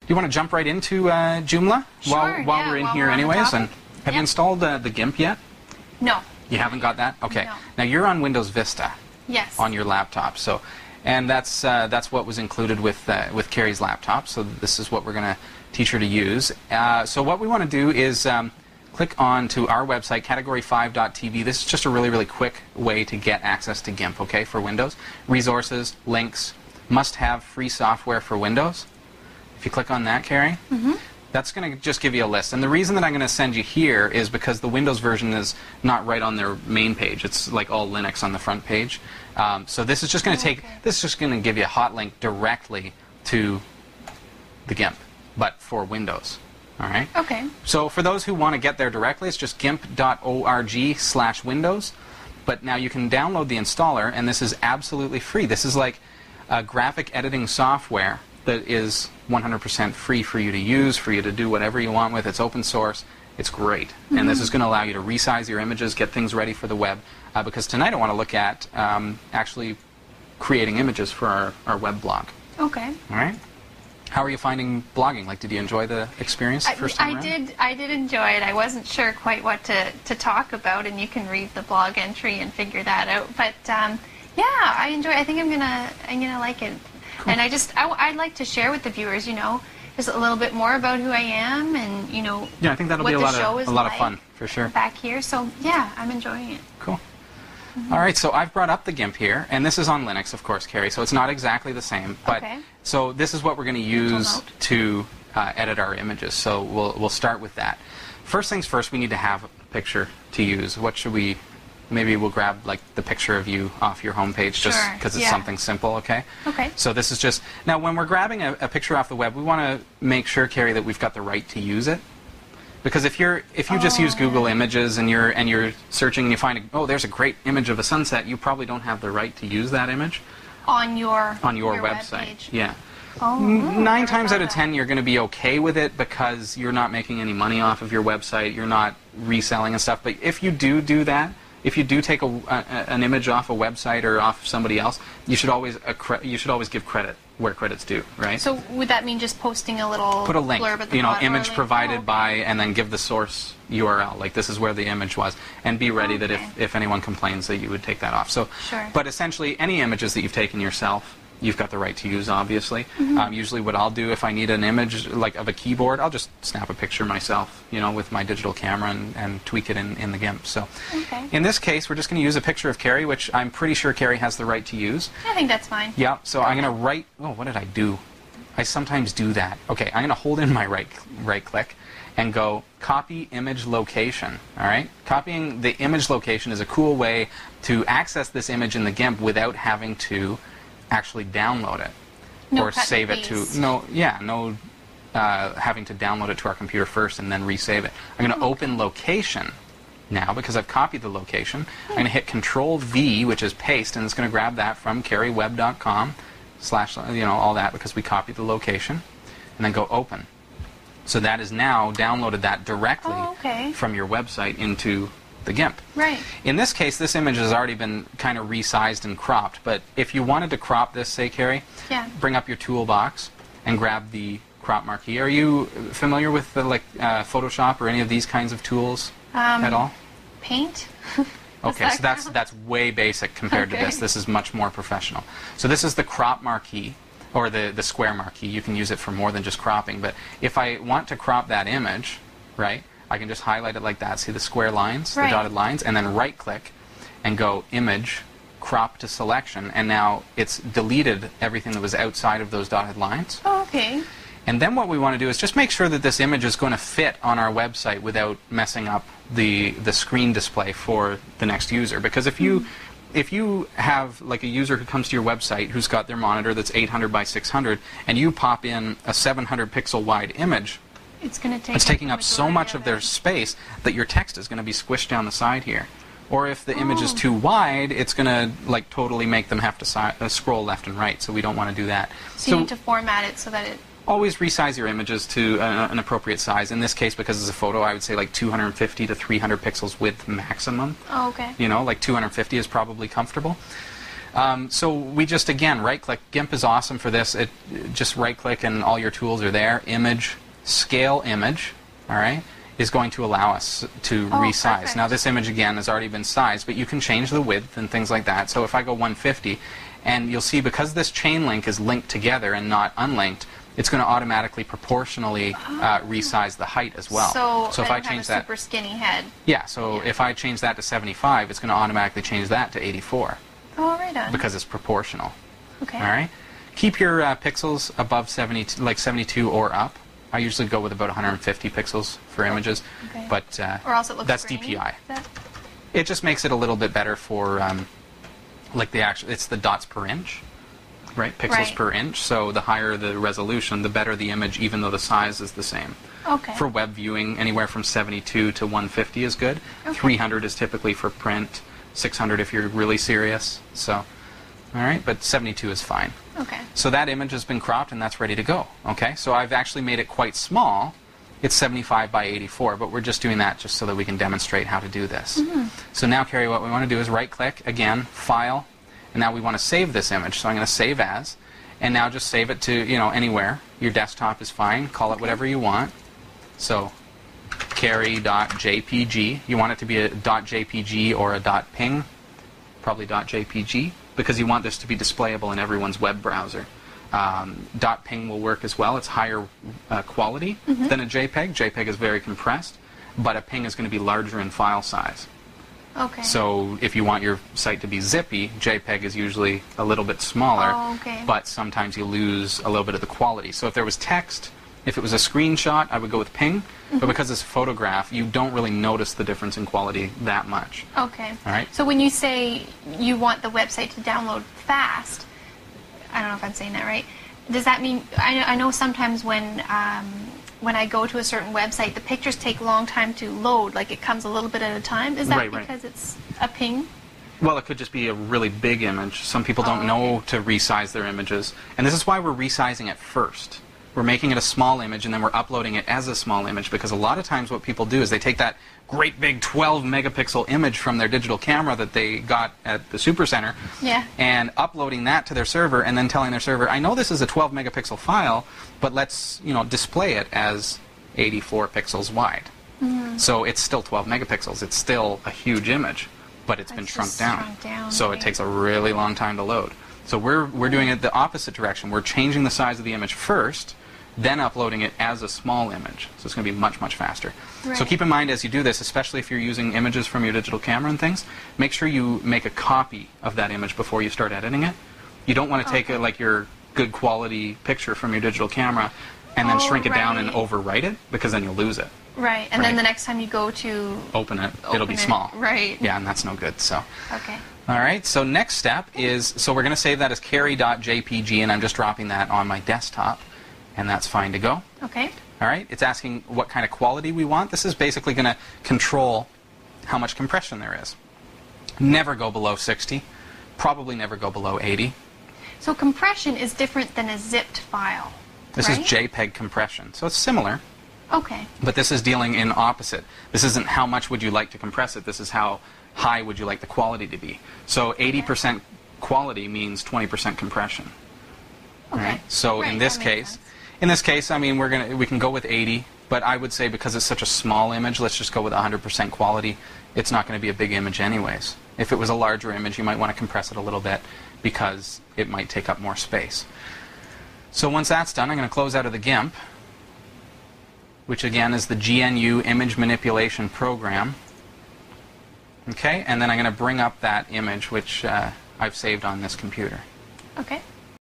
Do you want to jump right into Joomla while we're in here anyways? And have you installed the GIMP yet? No. You haven't got that? Okay. No. Now you're on Windows Vista. Yes. On your laptop. So, and that's what was included with Carrie's laptop. So this is what we're going to teach her to use. So what we want to do is click on to our website, category5.tv. This is just a really, really quick way to get access to GIMP, okay, for Windows. Resources, links, must-have free software for Windows. If you click on that, Carrie, that's going to just give you a list. And the reason that I'm going to send you here is because the Windows version is not right on their main page. It's like all Linux on the front page. So this is just going to this is just going to give you a hot link directly to the GIMP, but for Windows. All right? Okay. So for those who want to get there directly, it's just gimp.org/Windows. But now you can download the installer, and this is absolutely free. This is like graphic editing software that is 100% free for you to use, for you to do whatever you want with. It's open source. It's great. And this is going to allow you to resize your images, get things ready for the web. Because tonight I want to look at actually creating images for our web blog. Okay. All right? How are you finding blogging? Like, did you enjoy the experience the first time around? I did enjoy it. I wasn't sure quite what to talk about, and you can read the blog entry and figure that out. But yeah, I enjoy it. I think I'm gonna like it. Cool. And I'd like to share with the viewers, just a little bit more about who I am, and yeah, I think that'll be a lot of fun for sure. Back here, so yeah, I'm enjoying it. Cool. All right, so I've brought up the GIMP here, and this is on Linux, of course, Carrie. So it's not exactly the same, but so this is what we're going to use to edit our images. So we'll start with that. First things first, we need to have a picture to use. What should we? Maybe we'll grab like the picture of you off your homepage just because it's something simple, okay? Okay. So this is just, now when we're grabbing a picture off the web, we want to make sure, Carrie, that we've got the right to use it. Because if you just use Google Images and you're searching and you find, there's a great image of a sunset, you probably don't have the right to use that image. On your website. Web page. Yeah. Oh, 9 times out of 10, you're going to be okay with it because you're not making any money off of your website, you're not reselling and stuff. But if you do that, if you do take an image off a website or off somebody else, you should always give credit where credit's due, right? So would that mean just posting a little put a link, blurb at the bottom, image provided by, and then give the source URL, like this is where the image was, and be ready that if anyone complains that you would take that off. So, but essentially any images that you've taken yourself, you've got the right to use, obviously. Usually what I'll do if I need an image like of a keyboard, I'll just snap a picture myself, with my digital camera and tweak it in the GIMP. So in this case, we're just going to use a picture of Carrie, which I'm pretty sure Carrie has the right to use. I think that's fine. Yeah, so I'm going to write, what did I do? I sometimes do that. Okay, I'm going to hold in my right click and go copy image location, all right? Copying the image location is a cool way to access this image in the GIMP without having to actually download it or save it to having to download it to our computer first and then resave it. I'm going to open location now because I've copied the location. I'm going to hit Control V, which is paste, and it's going to grab that from carrieweb.com / all that because we copied the location, and then go open. So that is now downloaded that directly from your website into the GIMP. Right. In this case, this image has already been kind of resized and cropped, but if you wanted to crop this, say, Carrie, bring up your toolbox and grab the crop marquee. Are you familiar with the, Photoshop or any of these kinds of tools at all? Paint. Okay, so that's way basic compared to this. This is much more professional. So this is the crop marquee, or the square marquee. You can use it for more than just cropping, but if I want to crop that image, right, I can just highlight it like that. See the square lines, the dotted lines, and then right-click and go Image, Crop to Selection, and now it's deleted everything that was outside of those dotted lines. Oh, okay. And then what we want to do is just make sure that this image is going to fit on our website without messing up the screen display for the next user. Because if you have like a user who comes to your website who's got their monitor that's 800 by 600, and you pop in a 700 pixel wide image, it's taking up so much of their space that your text is going to be squished down the side here. Or if the image is too wide, it's going to totally make them have to scroll left and right. So we don't want to do that. So you need to format it so that it... Always resize your images to an appropriate size. In this case, because it's a photo, I would say 250 to 300 pixels width maximum. Oh, okay. 250 is probably comfortable. So we just, again, right-click. GIMP is awesome for this. Just right-click and all your tools are there. Image, scale image, all right, is going to allow us to resize. Perfect. Now this image, again, has already been sized, but you can change the width and things like that. So if I go 150, and you'll see because this chain link is linked together and not unlinked, it's going to automatically proportionally resize the height as well. So if I change that, super skinny head. yeah. So if I change that to 75, it's going to automatically change that to 84 Oh, right on. because it's proportional. Okay. All right. Keep your pixels above 70, like 72 or up. I usually go with about 150 pixels for images, Okay. but Or else it looks that's grainy. DPI. Is that- It just makes it a little bit better for like the actual. It's the dots per inch. Right, pixels Right. per inch. So the higher the resolution, the better the image, even though the size is the same. Okay. For web viewing, anywhere from 72 to 150 is good. Okay. 300 is typically for print. 600 if you're really serious. So, all right, but 72 is fine. Okay. So that image has been cropped and that's ready to go. Okay, so I've actually made it quite small. It's 75 by 84, but we're just doing that just so that we can demonstrate how to do this. So now, Carrie, what we want to do is right-click, again, File, and now we want to save this image. So I'm going to Save As, and now just save it to, anywhere. Your desktop is fine. Call it whatever you want. So Carrie.jpg. You want it to be a .jpg or a .ping, probably .jpg, because you want this to be displayable in everyone's web browser. .ping will work as well. It's higher quality than a JPEG. JPEG is very compressed, but a ping is going to be larger in file size. Okay. So if you want your site to be zippy, JPEG is usually a little bit smaller, Oh, okay. but sometimes you lose a little bit of the quality. So if there was text, if it was a screenshot, I would go with ping, but because it's a photograph, you don't really notice the difference in quality that much. Okay. All right. So when you say you want the website to download fast, I don't know if I'm saying that right. Does that mean I know sometimes when I go to a certain website, the pictures take a long time to load, like it comes a little bit at a time? Is that Right. because it's a ping? Well, it could just be a really big image. Some people don't know to resize their images. And this is why we're resizing it first. We're making it a small image and then we're uploading it as a small image, because a lot of times what people do is they take that great big 12 megapixel image from their digital camera that they got at the Supercenter Yeah. and uploading that to their server and then telling their server, I know this is a 12 megapixel file, but let's display it as 84 pixels wide. So it's still 12 megapixels. It's still a huge image, but it's been It's shrunk just down. shrunk down, So it right. takes a really long time to load. So we're doing it the opposite direction. We're changing the size of the image first, then uploading it as a small image. So it's going to be much, much faster. So Right. keep in mind as you do this, especially if you're using images from your digital camera and things, make sure you make a copy of that image before you start editing it. You don't want to take like your good quality picture from your digital camera and then Oh, shrink it down and right. overwrite it, because then you'll lose it. Right. And Right. then the next time you go to Open it, it'll open be it, small. Right. Yeah, and that's no good. So. Okay. All right, so next step is, so we're going to save that as carry.jpg, and I'm just dropping that on my desktop, and that's fine to go. Okay. All right, it's asking what kind of quality we want. This is basically going to control how much compression there is. Never go below 60, probably never go below 80. So compression is different than a zipped file. This right? is JPEG compression, so it's similar, Okay. but this is dealing in opposite. This isn't how much would you like to compress it, this is how high would you like the quality to be. So 80% quality means 20% compression. Okay. Right? So Right, in this that makes case, sense. I mean, we can go with 80, but I would say because it's such a small image, let's just go with 100% quality. It's not going to be a big image anyways. If it was a larger image, you might want to compress it a little bit because it might take up more space. So once that's done, I'm going to close out of the GIMP, which again is the GNU Image Manipulation Program. Okay, and then I'm going to bring up that image which I've saved on this computer. Okay.